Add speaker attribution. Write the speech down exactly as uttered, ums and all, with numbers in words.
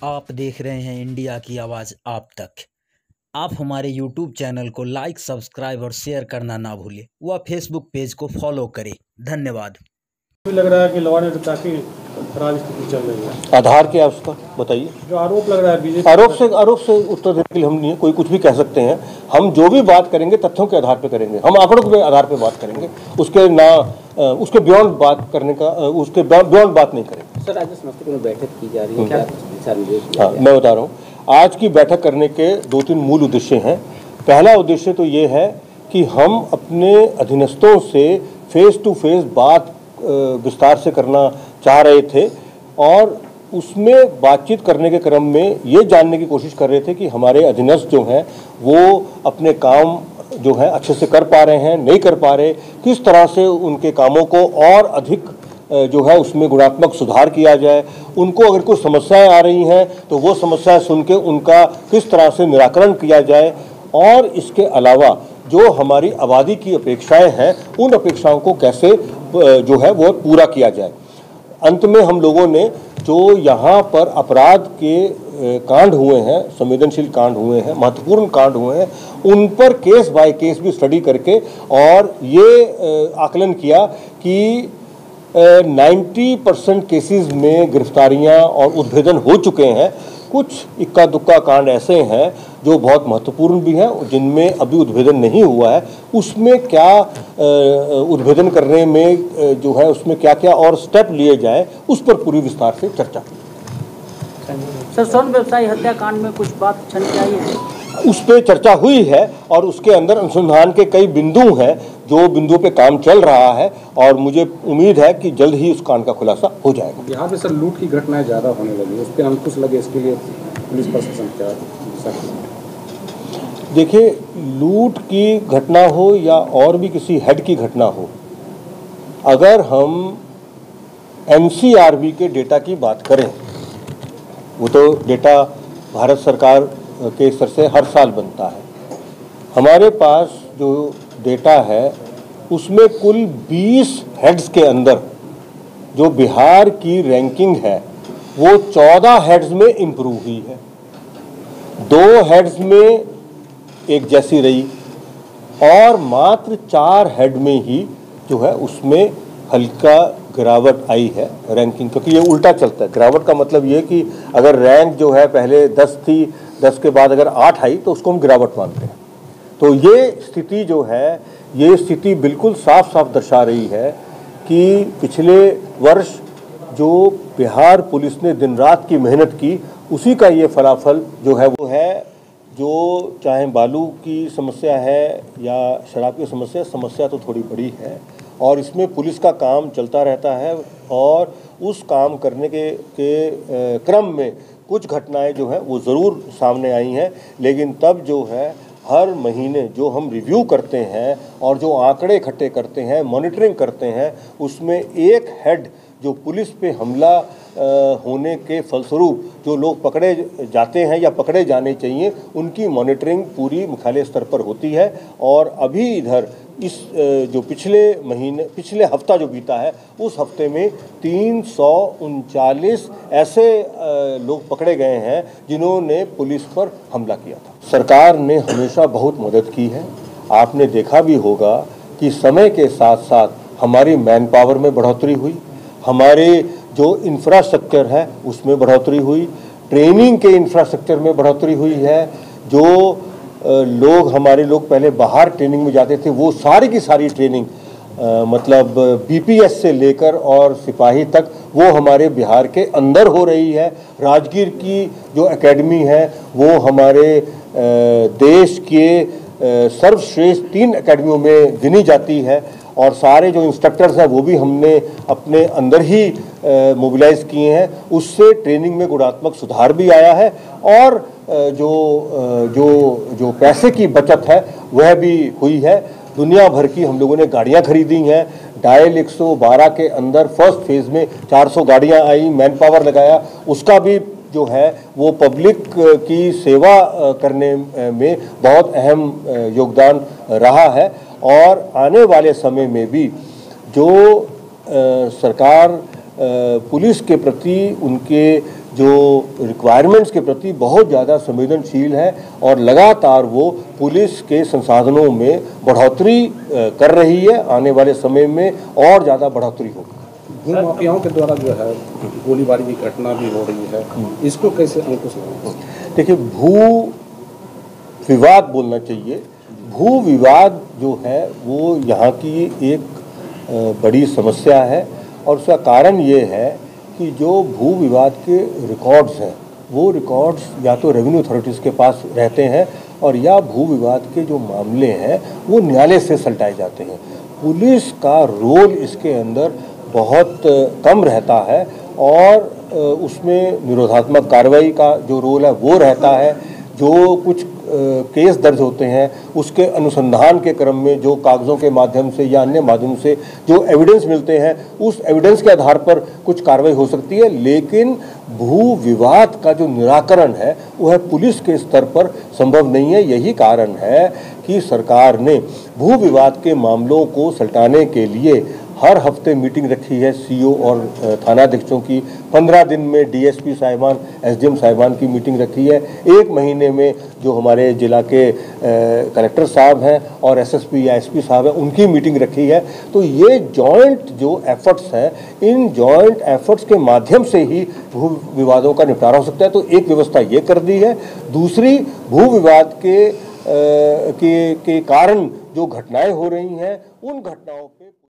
Speaker 1: आप देख रहे हैं इंडिया की आवाज़ आप तक। आप हमारे यूट्यूब चैनल को लाइक, सब्सक्राइब और शेयर करना ना भूलें। वह फेसबुक पेज को फॉलो करें। धन्यवाद।
Speaker 2: लग रहा है कि लॉ एंड ऑर्डर काफी खराब स्थिति चल रही है।
Speaker 3: आधार क्या है उसका बताइए।
Speaker 2: जो आरोप लग रहा है बीजेपी
Speaker 3: आरोप से आरोप से उत्तर देने के लिए हम नहीं, कोई कुछ भी कह सकते हैं। हम जो भी बात करेंगे तथ्यों के आधार पर करेंगे, हम आंकड़ों के आधार पर बात करेंगे, उसके ना उसके बियॉन्ड बात करने का उसके बियॉन्ड बात नहीं करेंगे।
Speaker 4: सर, आज समस्तीपुर में बैठक की जा रही है, क्या दिशा निर्देश?
Speaker 3: हाँ, मैं बता रहा हूँ। आज की बैठक करने के दो तीन मूल उद्देश्य हैं। पहला उद्देश्य तो ये है कि हम अपने अधीनस्थों से फेस टू फेस बात विस्तार से करना चाह रहे थे और उसमें बातचीत करने के क्रम में ये जानने की कोशिश कर रहे थे कि हमारे अधीनस्थ जो हैं वो अपने काम जो है अच्छे से कर पा रहे हैं, नहीं कर पा रहे, किस तरह से उनके कामों को और अधिक जो है उसमें गुणात्मक सुधार किया जाए। उनको अगर कोई समस्याएं आ रही हैं तो वो समस्याएं सुन के उनका किस तरह से निराकरण किया जाए और इसके अलावा जो हमारी आबादी की अपेक्षाएं हैं उन अपेक्षाओं को कैसे जो है वो पूरा किया जाए। अंत में हम लोगों ने जो यहाँ पर अपराध के कांड हुए हैं, संवेदनशील कांड हुए हैं, महत्वपूर्ण कांड हुए हैं, उन पर केस बाय केस भी स्टडी करके और ये आकलन किया कि नब्बे परसेंट केसेस में गिरफ्तारियां और उद्भेदन हो चुके हैं। कुछ इक्का दुक्का कांड ऐसे हैं जो बहुत महत्वपूर्ण भी हैं, जिनमें अभी उद्भेदन नहीं हुआ है। उसमें क्या उद्भेदन करने में जो है उसमें क्या क्या और स्टेप लिए जाए, उस पर पूरी विस्तार से चर्चा।
Speaker 4: सर, स्वर्ण व्यवसायी हत्याकांड में कुछ बात छन के आई है?
Speaker 3: उस पर चर्चा हुई है और उसके अंदर अनुसंधान के कई बिंदु हैं, जो बिंदु पे काम चल रहा है और मुझे उम्मीद है कि जल्द ही उस कांड का खुलासा हो जाएगा।
Speaker 2: यहाँ पे सर लूट की घटनाएं ज़्यादा होने लगी, उस पर अंकुश लगे, इसके लिए पुलिस प्रशासन क्या दिशा?
Speaker 3: देखिए, लूट की घटना हो या और भी किसी हेड की घटना हो, अगर हम एन सी आर बी के डेटा की बात करें, वो तो डेटा भारत सरकार के स्तर से हर साल बनता है। हमारे पास जो डेटा है उसमें कुल बीस हेड्स के अंदर जो बिहार की रैंकिंग है वो चौदह हेड्स में इम्प्रूव हुई है। दो हेड्स में एक जैसी रही और मात्र चार हेड में ही जो है उसमें हल्का गिरावट आई है रैंकिंग, क्योंकि ये उल्टा चलता है। गिरावट का मतलब ये कि अगर रैंक जो है पहले दस थी, दस के बाद अगर आठ आई तो उसको हम गिरावट मानते हैं। तो ये स्थिति जो है, ये स्थिति बिल्कुल साफ साफ दर्शा रही है कि पिछले वर्ष जो बिहार पुलिस ने दिन रात की मेहनत की, उसी का ये फलाफल जो है वो है। जो चाहे बालू की समस्या है या शराब की समस्या, समस्या तो थोड़ी बड़ी है और इसमें पुलिस का काम चलता रहता है और उस काम करने के के क्रम में कुछ घटनाएं जो हैं वो ज़रूर सामने आई हैं। लेकिन तब जो है हर महीने जो हम रिव्यू करते हैं और जो आंकड़े इकट्ठे करते हैं, मॉनिटरिंग करते हैं, उसमें एक हेड जो पुलिस पे हमला होने के फलस्वरूप जो लोग पकड़े जाते हैं या पकड़े जाने चाहिए, उनकी मॉनिटरिंग पूरी मुख्यालय स्तर पर होती है। और अभी इधर इस जो पिछले महीने पिछले हफ्ता जो बीता है, उस हफ्ते में तीन सौ उनचालीस ऐसे लोग पकड़े गए हैं जिन्होंने पुलिस पर हमला किया था। सरकार ने हमेशा बहुत मदद की है। आपने देखा भी होगा कि समय के साथ साथ हमारी मैन पावर में बढ़ोतरी हुई, हमारे जो इंफ्रास्ट्रक्चर है उसमें बढ़ोतरी हुई, ट्रेनिंग के इंफ्रास्ट्रक्चर में बढ़ोतरी हुई है। जो लोग हमारे लोग पहले बाहर ट्रेनिंग में जाते थे, वो सारी की सारी ट्रेनिंग आ, मतलब बी पी एस से लेकर और सिपाही तक वो हमारे बिहार के अंदर हो रही है। राजगीर की जो एकेडमी है वो हमारे आ, देश के सर्वश्रेष्ठ तीन एकेडमियों में गिनी जाती है और सारे जो इंस्ट्रक्टर्स हैं वो भी हमने अपने अंदर ही मोबिलाइज किए हैं। उससे ट्रेनिंग में गुणात्मक सुधार भी आया है और जो जो जो पैसे की बचत है वह भी हुई है। दुनिया भर की हम लोगों ने गाड़ियां खरीदी हैं। डायल एक सौ बारह के अंदर फर्स्ट फेज़ में चार सौ गाड़ियां आई, मैन पावर लगाया, उसका भी जो है वो पब्लिक की सेवा करने में बहुत अहम योगदान रहा है। और आने वाले समय में भी जो आ, सरकार पुलिस के प्रति उनके जो रिक्वायरमेंट्स के प्रति बहुत ज़्यादा संवेदनशील है और लगातार वो पुलिस के संसाधनों में बढ़ोतरी कर रही है। आने वाले समय में और ज़्यादा बढ़ोतरी होगी।
Speaker 2: भू माफियाओं के द्वारा जो है गोलीबारी की घटना भी हो रही है, इसको कैसे अंकुश लगाएं?
Speaker 3: देखिए, भू विवाद बोलना चाहिए। भू विवाद जो है वो यहाँ की एक बड़ी समस्या है और उसका कारण ये है कि जो भू विवाद के रिकॉर्ड्स हैं वो रिकॉर्ड्स या तो रेवेन्यू अथॉरिटीज़ के पास रहते हैं और या भू विवाद के जो मामले हैं वो न्यायालय से सलटाए जाते हैं। पुलिस का रोल इसके अंदर बहुत कम रहता है और उसमें निरोधात्मक कार्रवाई का जो रोल है वो रहता है। जो कुछ केस दर्ज होते हैं उसके अनुसंधान के क्रम में जो कागज़ों के माध्यम से या अन्य माध्यम से जो एविडेंस मिलते हैं उस एविडेंस के आधार पर कुछ कार्रवाई हो सकती है, लेकिन भू विवाद का जो निराकरण है वह पुलिस के स्तर पर संभव नहीं है। यही कारण है कि सरकार ने भू विवाद के मामलों को सलटाने के लिए हर हफ्ते मीटिंग रखी है सीओ और थानाध्यक्षों की। पंद्रह दिन में डीएसपी साहिबान, एसडीएम साहिबान की मीटिंग रखी है। एक महीने में जो हमारे जिला के कलेक्टर साहब हैं और एसएसपी या एसपी साहब हैं उनकी मीटिंग रखी है। तो ये जॉइंट जो एफर्ट्स हैं, इन जॉइंट एफर्ट्स के माध्यम से ही भू विवादों का निपटारा हो सकता है। तो एक व्यवस्था ये कर दी है। दूसरी, भू विवाद के, के, के कारण जो घटनाएं हो रही हैं उन घटनाओं पे